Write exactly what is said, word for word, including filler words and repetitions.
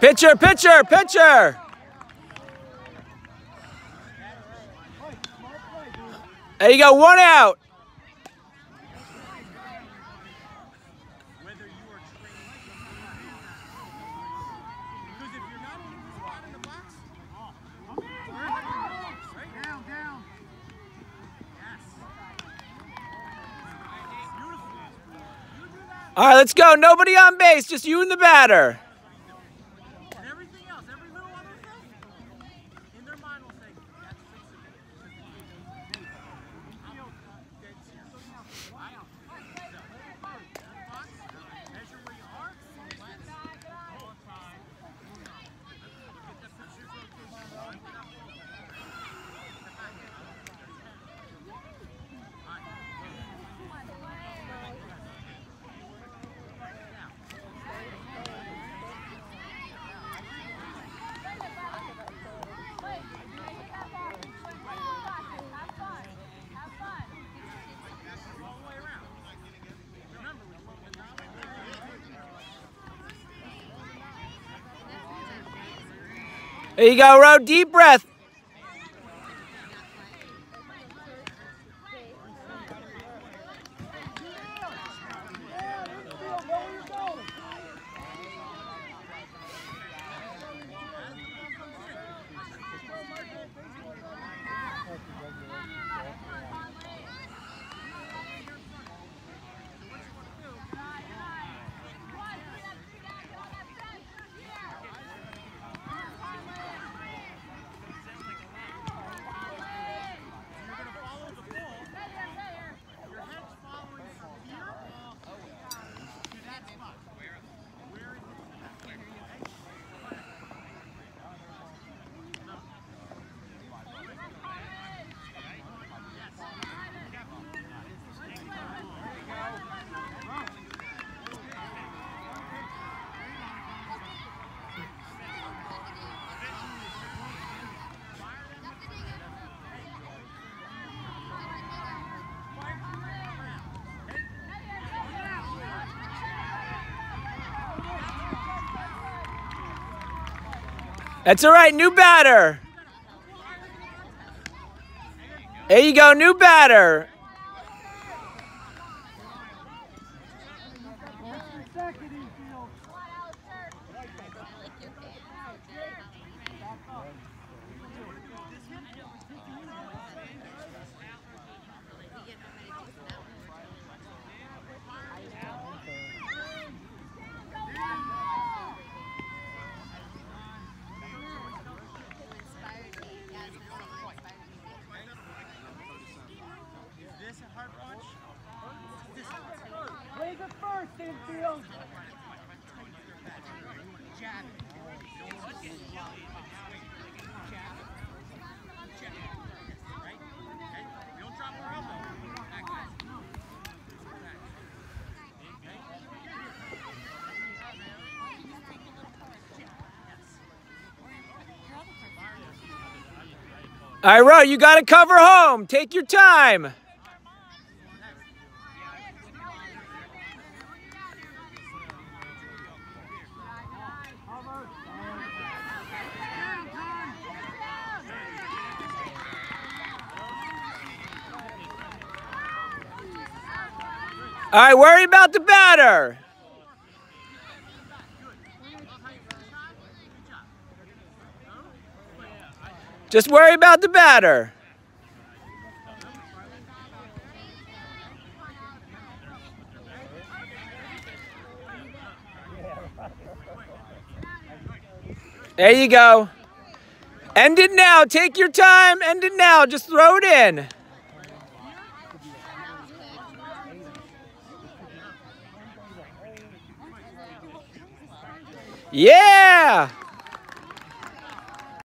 Pitcher, pitcher, pitcher. There you go, one out. All right, let's go. Nobody on base, just you and the batter. And everything else, every little other thing, in their mind will say, that's measure where you are. There you go, Ro. Deep breath. That's all right, new batter. There you go, new batter. Raise it first, infield. All right, Ro, you got to cover home. Take your time. All right, worry about the batter. Just worry about the batter. There you go. End it now. Take your time. End it now. Just throw it in. Yeah!